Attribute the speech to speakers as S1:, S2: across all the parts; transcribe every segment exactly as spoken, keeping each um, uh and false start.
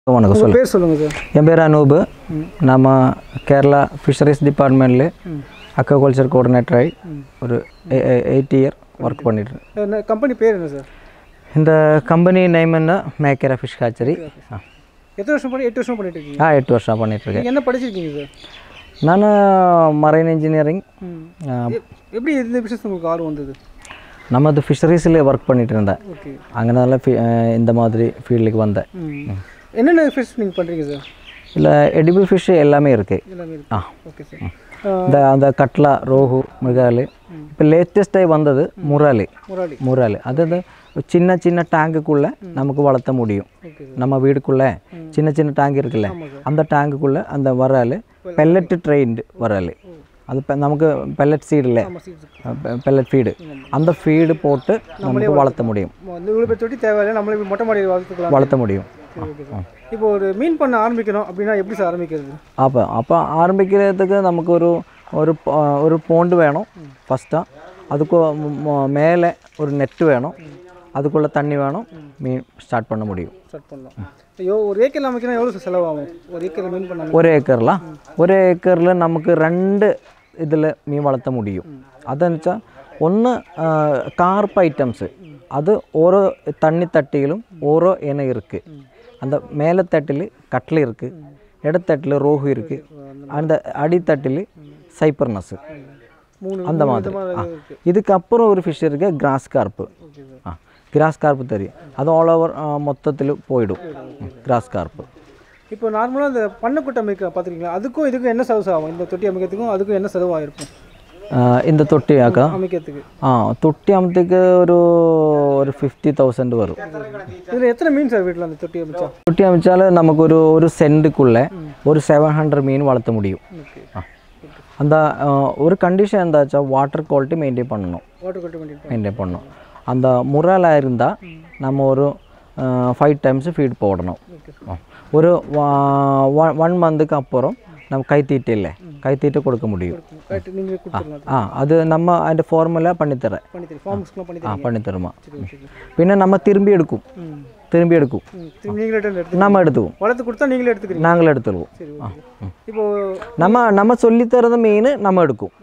S1: வணக்கம் சொல்லுங்க.
S2: பேர் சொல்லுங்க சார்.
S1: என் பேர் அனூப். நம்ம கேரளா ஃபிஷரிஸ் டிபார்ட்மெண்ட்டில் அக்வாகல்ச்சர் கோஆர்டினேட்டர் ஆகி ஒரு எயிட் இயர் ஒர்க் பண்ணிட்டு இருக்கேன்.
S2: கம்பெனி பேர் என்ன சார்?
S1: இந்த கம்பெனி நேம் என்ன மேக்கேரா ஃபிஷ் ஹேச்சரி.
S2: எத்தனை வருஷம் பண்ணி எட்டு வருஷம் பண்ணிட்டு இருக்கீங்க?
S1: ஆ எட்டு வருஷம் பண்ணிகிட்ருக்கேன்.
S2: என்ன படிச்சிருக்கீங்க சார்?
S1: நான் மரைன் இன்ஜினியரிங்.
S2: எப்படி இந்த பிஸ்னஸ் உங்களுக்கு ஆர்வம் வந்தது?
S1: நம்ம அது ஃபிஷரிஸில் ஒர்க் பண்ணிகிட்டு இருந்தேன்.
S2: ஓகே.
S1: அங்கனால இந்த மாதிரி ஃபீல்டுக்கு வந்தேன்.
S2: என்னென்ன ஃபிஷ் நீங்கள் பண்ணுறீங்க சார்?
S1: இல்லை எடிபிள் ஃபிஷ் எல்லாமே இருக்குது.
S2: எல்லாமே
S1: ஆ
S2: ஓகே சார்.
S1: இந்த அந்த கட்லா ரோஹு மிருகால் இப்போ லேட்டஸ்ட்டாகி வந்தது முராலி.
S2: முராலி
S1: முராலி அதாவது சின்ன சின்ன டேங்குக்குள்ளே நமக்கு வளர்த்த முடியும். நம்ம வீடுக்குள்ளே சின்ன சின்ன டேங்க் இருக்குல்ல, அந்த டேங்குக்குள்ளே அந்த வரால் பெல்லட் ட்ரெயின்டு வரால். அது நமக்கு பெல்லட் சீடு இல்லை, பெல்லட் ஃபீடு, அந்த ஃபீடு போட்டு நமக்கு வளர்த்த முடியும்.
S2: தொட்டி தேவையில்லை, நம்மளே மொட்டை மாடி வளர்த்துக்கலாம்,
S1: வளர்த்த முடியும்.
S2: இப்போ ஒரு மீன் பண்ண ஆரம்பிக்கணும் அப்படின்னா எப்படி சார் ஆரம்பிக்கிறது?
S1: அப்போ அப்போ ஆரம்பிக்கிறதுக்கு நமக்கு ஒரு ஒரு ஒரு போண்டு வேணும் ஃபஸ்ட்டாக. அதுக்கு மேலே ஒரு நெட்டு வேணும், அதுக்குள்ளே தண்ணி வேணும், மீன் ஸ்டார்ட் பண்ண முடியும்.
S2: ஸ்டார்ட் பண்ணலாம். ஐயோ, ஒரு ஏக்கர் அமைக்கணும் எவ்வளோ செலவாகும்? ஒரு ஏக்கர் மீன் பண்ண
S1: ஒரு ஏக்கர்லாம் ஒரு ஏக்கரில் நமக்கு ரெண்டு இதில் மீன் வளர்த்த முடியும். அതെന്ന് വെച്ചാൽ ഒന്ന് കാർപ്പ് ഐറ്റംസ്, അത് ഓരോ തണ്ണിത്തട്ടിയിലും ഓരോ ഇനം இருக்குது. அந்த மேலே தட்டில் கட்லை இருக்குது, இடத்தட்டில் ரோஹு இருக்குது, அந்த அடித்தட்டில் சைப்பர்னஸ், அந்த மாதிரி. இதுக்கப்புறம் ஒரு ஃபிஷ் இருக்குது கிராஸ் கார்ப்பு. ஆ கிராஸ் கார்ப்பு தெரியும், அது ஆல் ஓவர் மொத்தத்தில் போயிடும் கிராஸ் கார்ப்பு.
S2: இப்போ நார்மலாக இந்த பண்ணைக்குட்டை அமைக்க பார்த்துருக்கீங்களா, அதுக்கும் இதுக்கும் என்ன செலவு ஆகும்? இந்த தொட்டி அமைக்கிறதுக்கும் அதுக்கும் என்ன செலவாகிருக்கும்?
S1: இந்த தொட்டி ஆக்கா
S2: அமைக்கிறதுக்கு
S1: ஆ தொட்டி அமைத்துக்கு ஒரு ஒரு ஃபிஃப்டி தௌசண்ட் வரும்.
S2: இதில் எத்தனை மீன் சார் வீட்டில் அந்த தொட்டி அமைச்சா?
S1: தொட்டி அமைச்சால் நமக்கு ஒரு ஒரு சென்ட்டுக்குள்ளே ஒரு செவன் ஹண்ட்ரட் மீன் வளர்த்த முடியும். அந்த ஒரு கண்டிஷன் இருந்தாச்சா வாட்டர் குவாலிட்டி மெயின்டைன் பண்ணணும்.
S2: வாட்டர் குவாலிட்டி
S1: மெயின்டைன் பண்ணணும். அந்த முறாலாக இருந்தால் நம்ம ஒரு ஃபைவ் டைம்ஸ் ஃபீட் போடணும். ஒரு ஒன் மந்த்துக்கு அப்புறம் நம்ம கைத்தீட்டு இல்லை, கைத்தீட்டு கொடுக்க முடியும். ஆ அது நம்ம அந்த ஃபார்முலா பண்ணித்தரேன். ஆ பண்ணித்தருமா. பின்ன நம்ம திரும்பி எடுக்கும் திரும்பி எடுக்கும் நம்ம எடுத்துக்குவோம்.
S2: வளர்த்து கொடுத்தா நீங்களே எடுத்துக்கிறீங்க?
S1: நாங்களே எடுத்துருவோம்.
S2: இப்போ
S1: நம்ம நம்ம சொல்லித்தரது மீன் நம்ம எடுக்கும்.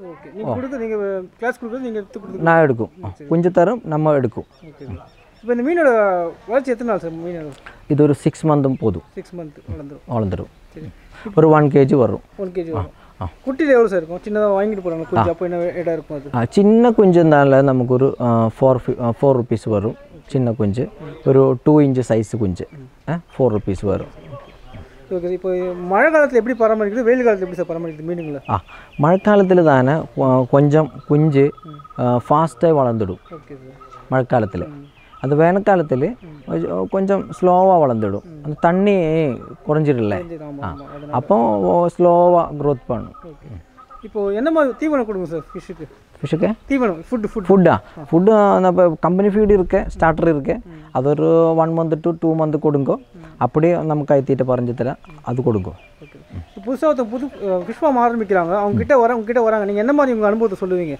S1: நான் எடுக்கும் குஞ்சு தரும், நம்ம எடுக்கும்.
S2: இப்போ இந்த மீனோட வளர்ச்சி எத்தனை நாள் சார்? மீனோட இது
S1: ஒரு சிக்ஸ் மந்த்தும் போதும்.
S2: சிக்ஸ் மந்த் வளர்ந்துடும்
S1: வளர்ந்துடும். ஒரு ஒன் கேஜி வரும்.
S2: ஒன் கேஜி வரும். குட்டியில் எவ்வளோ சார் இருக்கும்? சின்னதாக வாங்கிட்டு போகிறாங்க குஞ்சு, அப்போ என்ன இடம் இருக்கும் அது?
S1: சின்ன குஞ்சுனால நமக்கு ஒரு ஃபோர் ஃபோர் ருபீஸ் வரும். சின்ன குஞ்சு ஒரு டூ இன்ச்சு சைஸு குஞ்சு ஃபோர் ருபீஸ் வரும்.
S2: ஓகே. இப்போ மழை காலத்தில் எப்படி பராமரிக்கிறது, வெயில் காலத்தில் எப்படி சார் பராமரிக்கிறது மீனுங்களை?
S1: ஆ மழைக்காலத்தில் தானே கொஞ்சம் குஞ்சு ஃபாஸ்ட்டாக வளர்ந்துடும்.
S2: Okay sir.
S1: மழைக்காலத்தில் அது வேனൽക്കാലത്തിൽ கொஞ்சம் ஸ்லோவாக வளர்ந்துடும். அந்த தண்ணி குறைஞ்சிடல, அப்போ ஸ்லோவாக க்ரோத் பண்ணும்.
S2: இப்போது என்ன மாதிரி தீவனம் கொடுங்க சார் ஃபிஷ்ஷுக்கு?
S1: ஃபிஷ்ஷுக்கு
S2: தீவனம் ஃபுட்டு ஃபுட்
S1: ஃபுட்டா ஃபுட்டு நம்ம கம்பெனி ஃபீடு இருக்கு, ஸ்டார்டர் இருக்கு. அது ஒரு one month to two month கொடுங்கோ. அப்படியே நம்ம கைத்தீட்டை பறஞ்சு தரேன், அது கொடுக்கும்.
S2: புதுசாக ஒருத்தர் புது ஃபிஷ் ஃபார்ம் ஆரம்பிக்கிறாங்க, அவங்க கிட்ட வர உங்ககிட்ட வராங்க, நீங்கள் என்ன மாதிரி உங்கள் அனுபவத்தை சொல்லுவீங்க?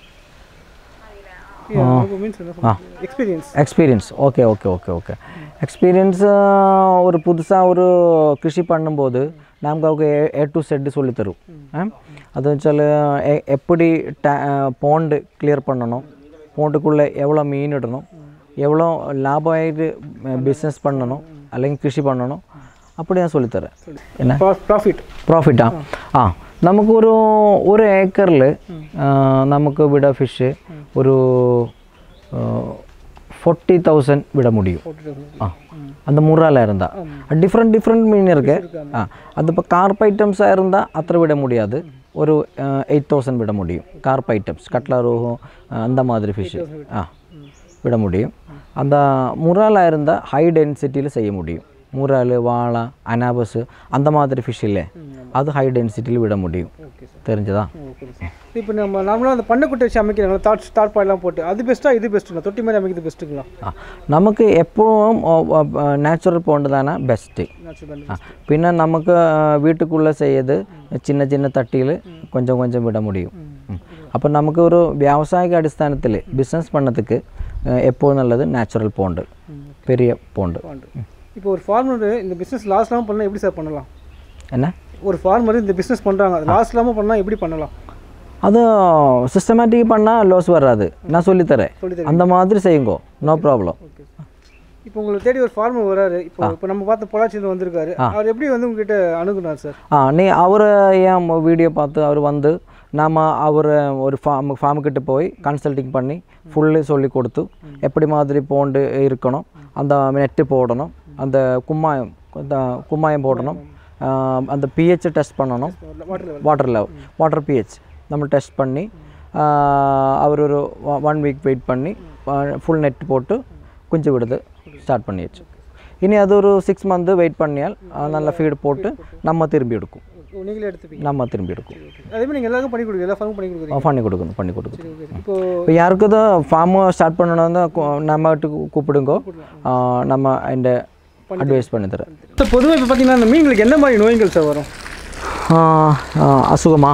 S2: Experience experience
S1: okay okay okay okay experience ஒரு புதுசாக ஒரு கிருஷி பண்ணும்போது நமக்கு அவங்க ஏ டு செட்டு சொல்லித்தரும். அது வச்சால் எப்படி டே போண்டு கிளியர் பண்ணணும், போண்டுக்குள்ளே எவ்வளோ மீன் இடணும், எவ்வளோ லாபமாயிட்டு பிஸ்னஸ் பண்ணணும் അല്ലെങ്കിൽ கிருஷி பண்ணணும், அப்படி நான் சொல்லித்தரேன். என்ன
S2: ப்ராஃபிட்
S1: ப்ராஃபிட்டா? ஆ നമുക്ക് ഒരു ഒരു ഏക്കറിൽ നമുക്ക് വിട ഫിഷ് ഒരു ഫോർட்டி தௌசண்ட் விட முடியும். ஆ அந்த முறாலாக இருந்தால் டிஃப்ரெண்ட் டிஃப்ரெண்ட் மீன் இருக்குது. ஆ அது இப்போ கார்ப் ஐட்டம்ஸாக இருந்தால் அத்தனை விட முடியாது, ஒரு எயிட் தௌசண்ட் விட முடியும். கார்ப் ஐட்டம்ஸ் கட்லா ரோஹு அந்த மாதிரி ஃபிஷ்ஷு ஆ விட முடியும். அந்த முறாலாக இருந்தால் ஹை டென்சிட்டியில் செய்ய முடியும். முறால், வாழை, அனாபஸ் அந்த மாதிரி ஃபிஷ் இல்லை, அது ஹை டென்சிட்டியில் விட முடியும். தெரிஞ்சதா?
S2: இப்போ நம்ம நார்மலாக அந்த பண்ணைக்குட்டை வச்சு அமைக்கிறாங்களா, தாட் ஸ்டார்ட் பாயிலாம் போட்டு, அது பெஸ்ட்டாக இது பெஸ்ட்டுங்களா? தொட்டி மாதிரி அமைக்கிறது பெஸ்ட்டுங்களா?
S1: நமக்கு எப்பவும் நேச்சுரல் போண்டு தானே பெஸ்ட்டு. பின்ன நமக்கு வீட்டுக்குள்ளே செய்யது சின்ன சின்ன தட்டியில் கொஞ்சம் கொஞ்சம் விட முடியும். அப்போ நமக்கு ஒரு வியாவசாயிக அடிസ്ഥാനത്തിൽ பிஸ்னஸ் பண்ணதுக்கு எப்போது நல்லது நேச்சுரல் போண்டு, பெரிய போண்டு.
S2: இப்போ ஒரு ஃபார்மர் இந்த பிஸ்னஸ் லாஸ் இல்லாமல் பண்ணால் எப்படி சார் பண்ணலாம்?
S1: என்ன
S2: ஒரு ஃபார்மர் இந்த பிஸ்னஸ் பண்ணுறாங்க, அது லாஸ் இல்லாமல் பண்ணால் எப்படி பண்ணலாம்?
S1: அது சிஸ்டமேட்டிக் பண்ணால் லாஸ் வராது, நான் சொல்லித்தரேன். அந்த மாதிரி செய்யுங்கோ, நோ ப்ராப்ளம்.
S2: ஓகே. இப்போ உங்களை தேடி ஒரு ஃபார்மர் வராரு, இப்போ இப்போ நம்ம பார்த்து பொள்ளாச்சியில் வந்திருக்காரு, அவர் எப்படி வந்து உங்ககிட்ட அணுகுனார் சார்?
S1: ஆ நீ அவர் ஏன் வீடியோ பார்த்து அவர் வந்து நாம் அவர் ஒரு ஃபார்ம் ஃபார்முக்கிட்ட போய் கன்சல்டிங் பண்ணி ஃபுல்லு சொல்லி கொடுத்து எப்படி மாதிரி போண்டு இருக்கணும், அந்த நெட்டு போடணும், அந்த கும்மாயம் அந்த கும்மாயம் போடணும், அந்த பிஹெச் டெஸ்ட் பண்ணணும், வாட்டர் லெவல் வாட்டர் பிஹெச் நம்ம டெஸ்ட் பண்ணி அவர் ஒரு ஒன் வீக் வெயிட் பண்ணி ஃபுல் நெட் போட்டு குஞ்சு விடுது ஸ்டார்ட் பண்ணியாச்சு. இனி அது ஒரு சிக்ஸ் மந்த்து வெயிட் பண்ணியால் நல்ல ஃபீடு போட்டு நம்ம திரும்பி எடுக்கும்,
S2: நீங்களே எடுத்துப்பீங்க,
S1: நம்ம திரும்பி எடுக்கும்.
S2: அதேமாதிரி நீங்கள் எல்லாருக்கும் பண்ணி கொடுக்குறீங்க, எல்லா ஃபார்மும் பண்ணி கொடுக்குறீங்க?
S1: பண்ணி கொடுக்கணும் பண்ணி கொடுக்கணும்.
S2: இப்போ
S1: இப்போ யாருக்கு தான் ஃபார்மு ஸ்டார்ட் பண்ணணும்னா நம்ம கூப்பிடுங்கோ, நம்ம இந்த அட்வைஸ் பண்ணி தரேன்.
S2: சார் பொதுவாக இப்போ பார்த்தீங்கன்னா இந்த மீன்களுக்கு என்ன மாதிரி நோய்கள் சார் வரும்?
S1: அசுகமா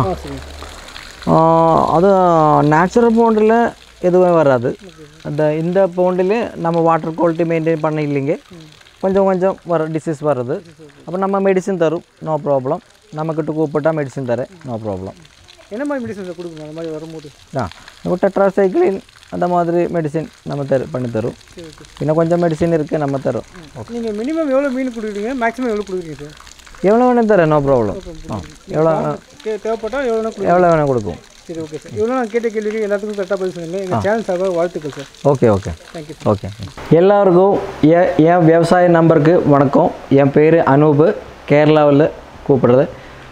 S1: அது நேச்சுரல் பவுண்டில் எதுவுமே வராது. அந்த இந்த பவுண்டில் நம்ம வாட்டர் குவாலிட்டி மெயின்டைன் பண்ண இல்லைங்க, கொஞ்சம் கொஞ்சம் வர டிசீஸ் வருது. அப்போ நம்ம மெடிசின் தரும், நோ ப்ராப்ளம். நம்மக்கிட்ட கூப்பிட்டா மெடிசின் தரேன், நோ ப்ராப்ளம்.
S2: என்ன மாதிரி மெடிசன் கொடுக்கணும் அந்த மாதிரி வரும்போது?
S1: ஆ இப்போ டெட்ராசைக்ளின் அந்த மாதிரி மெடிசின் நம்ம தரு பண்ணி தரும். இன்னும் கொஞ்சம் மெடிசின் இருக்குது, நம்ம தரும்.
S2: நீங்கள் மினிமம் எவ்வளோ மீன் கொடுக்குறீங்க, மேக்ஸிமம் எவ்வளோ கொடுக்குறீங்க சார்?
S1: எவ்வளோ வேணும் தரேன், நோ ப்ராப்ளம். ஆ எவ்வளோ
S2: தேவைப்பட்டால் எவ்வளோ
S1: எவ்வளோ வேணும் கொடுக்கும்.
S2: சரி, ஓகே சார். இவ்வளோ நான் கேட்ட கேள்விக்கு எல்லாத்துக்கும் கரெக்டாக பதில் சொன்னீங்க. எங்கள் சேனல் சார்பாக வாழ்த்துக்கள் sir.
S1: Okay okay
S2: thank you.
S1: Okay எல்லாருக்கும் என் என் விவசாய நம்பருக்கு வணக்கம். என் பேர் அனூப், கேரளாவில் கூப்பிடுறது.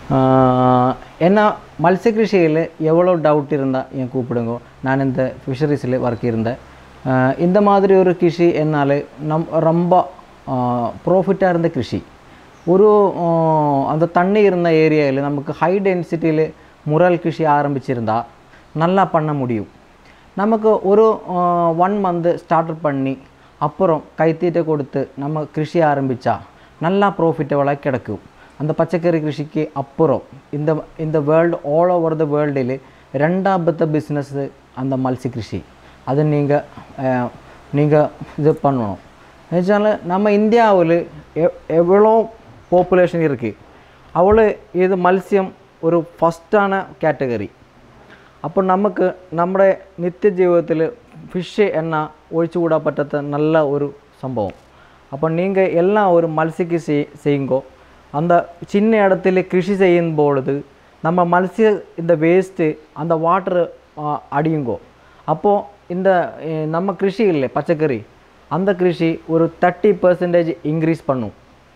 S1: என்ன மത്സ്യകൃഷിயில் எவ்வளோ டவுட் இருந்தால் என் கூப்பிடுங்க. நான் இந்த ஃபிஷரிஸில் ஒர்க் இருந்தேன். இந்த மாதிரி ஒரு கிருஷி என்னால் நம் ரொம்ப ப்ராஃபிட்டாக இருந்த கிருஷி. ஒரு அந்த தண்ணி இருந்த ஏரியாவில் நமக்கு ஹை டென்சிட்டியில் முரல் கிருஷி ஆரம்பிச்சிருந்தால் நல்லா பண்ண முடியும். நமக்கு ஒரு ஒன் மந்த்து ஸ்டார்ட் பண்ணி அப்புறம் கைத்தீட்டை கொடுத்து நம்ம கிருஷி ஆரம்பித்தா நல்லா ப்ராஃபிட்டபுளாக கிடைக்கும். அந்த பச்சைக்கறி கிருஷிக்கு அப்புறம் இந்த இந்த வேர்ல்டு ஆல் ஓவர் த வேர்ல்டில் ரெண்டாவது பிஸ்னஸ் அந்த மത്സ്യ கிருஷி. அது நீங்கள் நீங்கள் இது பண்ணணும். என்னால நம்ம இந்தியாவில் எவ்வளோ பாப்புலேஷன் இருக்குது, அவ்வளோ இது மത്സ്യം ஒரு ஃபஸ்ட்டான கேட்டகரி. அப்போ നമുക്ക് നമ്മുടെ നിത്യജീവിതത്തിൽ ഫിഷ് എന്ന ഒഴിച്ചുകൂടാൻ പറ്റാത്ത നല്ല ഒരു സംഭവം. അപ്പോൾ നിങ്ങൾ എല്ലാം ഒരു മത്സ്യകൃഷി ചെയ്യുമ്പോൾ அந்த சின்ன இடத்துல கிருஷி செய்யும் பொழுது நம்ம மത്സ്യ இந்த வேஸ்ட்டு அந்த வாட்டர் அடியுங்கோ. அப்போது இந்த நம்ம கிருஷி இல்லை பச்சைக்கறி, அந்த கிருஷி ஒரு தேர்ட்டி பர்சன்டேஜ் இன்க்ரீஸ் பண்ணும்.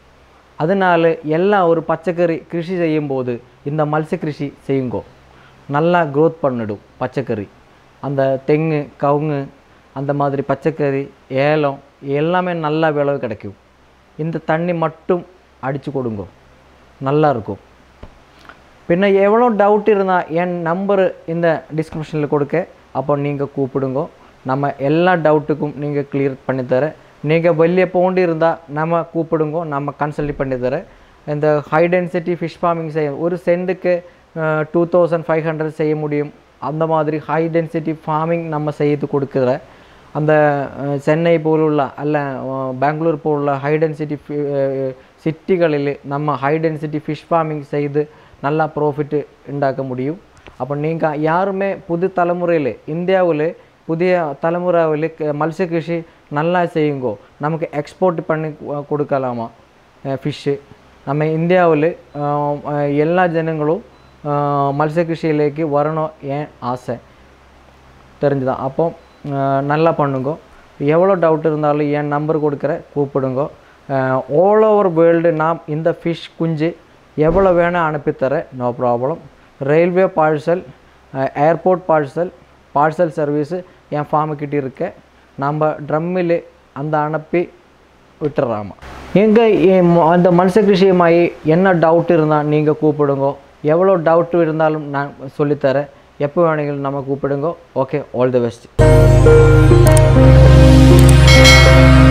S1: அதனால் எல்லாம் ஒரு பச்சைக்கறி கிருஷி செய்யும்போது இந்த மത്സ്യ கிருஷி செய்யுங்கோ, நல்லா க்ரோத் பண்ணிடும் பச்சைக்கறி. அந்த தெங்கு கவுங்கு அந்த மாதிரி பச்சைக்கறி ஏலம் எல்லாமே நல்லா விளைவு கிடைக்கும். இந்த தண்ணி மட்டும் அடித்து கொடுங்கோ, நல்லா இருக்கும். பின்ன எவ்வளோ டவுட் இருந்தால் என் நம்பரு இந்த டிஸ்கிரிப்ஷனில் கொடுக்க, அப்போ நீங்கள் கூப்பிடுங்கோ. நம்ம எல்லா டவுட்டுக்கும் நீங்கள் கிளியர் பண்ணித்தரேன். நீங்கள் வெளியே போண்டு இருந்தால் நம்ம கூப்பிடுங்கோ, நம்ம கன்சல்ட் பண்ணித்தரேன். இந்த ஹை டென்சிட்டி ஃபிஷ் ஃபார்மிங் செய்ய ஒரு சென்ட்டுக்கு டூ தௌசண்ட் ஃபைவ் ஹண்ட்ரட் செய்ய முடியும். அந்த மாதிரி ஹை டென்சிட்டி ஃபார்மிங் நம்ம செய்து கொடுக்குற அந்த சென்னை போலுள்ள அல்ல பெங்களூர் போலுள்ள ஹை டென்சிட்டி சிட்டிகளில் நம்ம ஹை டென்சிட்டி ஃபிஷ் ஃபார்மிங் செய்து நல்லா ப்ராஃபிட்டு உண்டாக்க முடியும். அப்போ நீங்கள் யாருமே புது தலைமுறையில் இந்தியாவில் புதிய தலைமுறையில் மത്സ്യ கிருஷி நல்லா செய்யுங்கோ, நமக்கு எக்ஸ்போர்ட் பண்ணி கொடுக்கலாமா ஃபிஷ்ஷு. நம்ம இந்தியாவில் எல்லா ஜனங்களும் மത്സ്യ கிருஷியிலேக்கு வரணும் என் ஆசை தெரிஞ்சுதான். அப்போ நல்லா பண்ணுங்கோ. எவ்வளோ டவுட் இருந்தாலும் என் நம்பர் கொடுக்குற கூப்பிடுங்கோ. ஆல் ஓவர் வேர்ல்டு நாம் இந்த ஃபிஷ் குஞ்சு எவ்வளோ வேணால் அனுப்பித்தரேன், no problem. Railway parcel, airport parcel parcel service என் ஃபார்முக்கிட்ட இருக்க. நம்ம ட்ரம்மில் அந்த அனுப்பி விட்டுறாமா. எங்கள் அந்த மത്സ്യ கிருஷியுமாயி என்ன டவுட் இருந்தால் நீங்கள் கூப்பிடுங்கோ. எவ்வளோ டவுட்டு இருந்தாலும் நான் சொல்லித்தரேன். எப்போ வேணுங்களும் நம்ம கூப்பிடுங்கோ. Okay, all the best.